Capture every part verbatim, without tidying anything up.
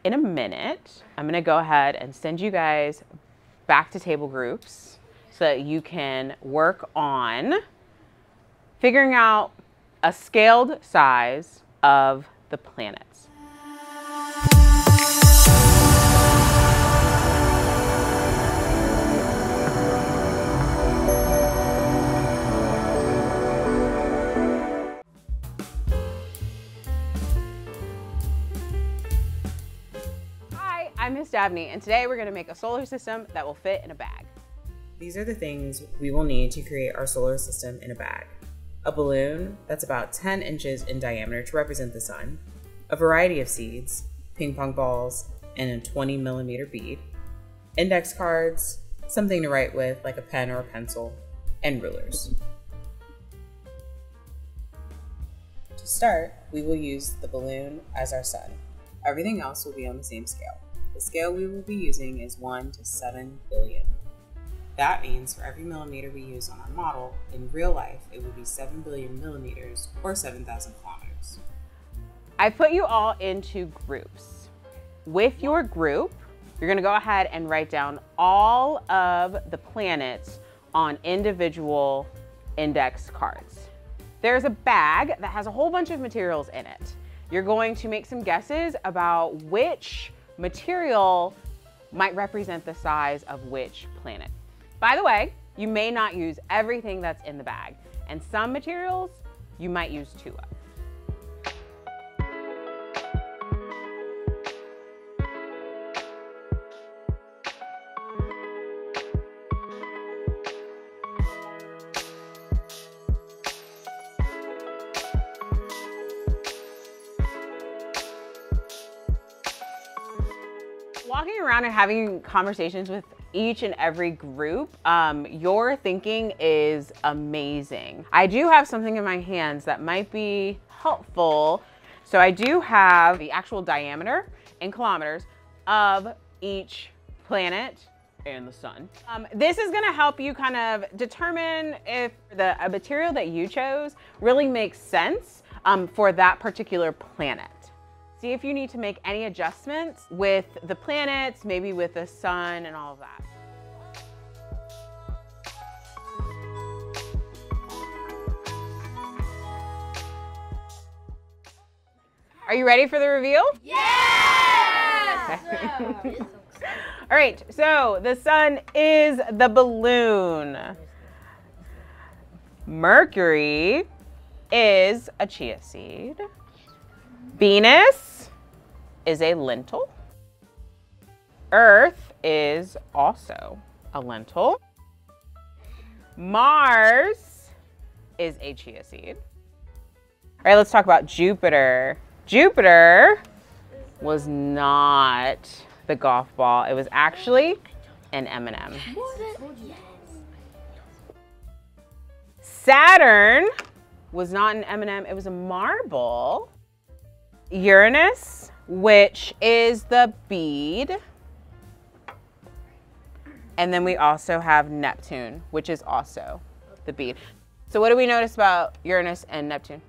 in a minute, I'm gonna go ahead and send you guys back to table groups so that you can work on figuring out a scaled size of the planets. Hi, I'm Miss Dabney, and today we're going to make a solar system that will fit in a bag. These are the things we will need to create our solar system in a bag. A balloon that's about ten inches in diameter to represent the sun, a variety of seeds, ping pong balls, and a twenty millimeter bead, index cards, something to write with like a pen or a pencil, and rulers. To start, we will use the balloon as our sun. Everything else will be on the same scale. The scale we will be using is one to seven billion. That means for every millimeter we use on our model, in real life, it would be seven billion millimeters or seven thousand kilometers. I put you all into groups. With your group, you're gonna go ahead and write down all of the planets on individual index cards. There's a bag that has a whole bunch of materials in it. You're going to make some guesses about which material might represent the size of which planet. By the way, you may not use everything that's in the bag, and some materials you might use two of. Walking around and having conversations with each and every group, um, your thinking is amazing. I do have something in my hands that might be helpful. So I do have the actual diameter in kilometers of each planet and the sun. Um, this is gonna help you kind of determine if the a material that you chose really makes sense um, for that particular planet. See if you need to make any adjustments with the planets, maybe with the sun and all of that. Are you ready for the reveal? Yes! Okay. All right, so the sun is the balloon. Mercury is a chia seed. Venus is a lentil. Earth is also a lentil. Mars is a chia seed. All right, let's talk about Jupiter. Jupiter was not the golf ball. It was actually an M and M. Saturn was not an M and M, it was a marble. Uranus, which is the bead. And then we also have Neptune, which is also the bead. So what do we notice about Uranus and Neptune?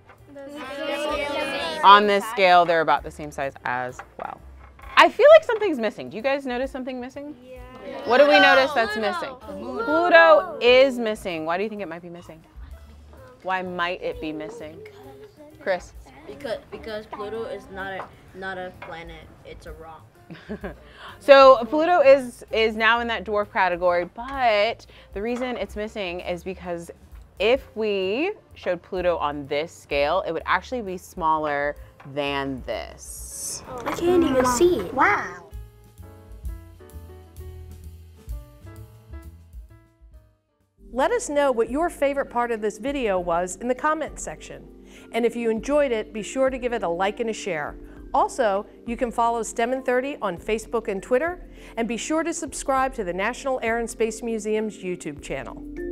On this scale, they're about the same size as well. I feel like something's missing. Do you guys notice something missing? Yeah. What do we notice that's missing? Pluto is missing. Why do you think it might be missing? Why might it be missing? Chris? Because because Pluto is not a not a planet, it's a rock. So Pluto is is now in that dwarf category, but the reason it's missing is because if we showed Pluto on this scale, it would actually be smaller than this. I can't even see it. Wow. Let us know what your favorite part of this video was in the comments section. And if you enjoyed it, be sure to give it a like and a share. Also, you can follow STEM in thirty on Facebook and Twitter, and be sure to subscribe to the National Air and Space Museum's YouTube channel.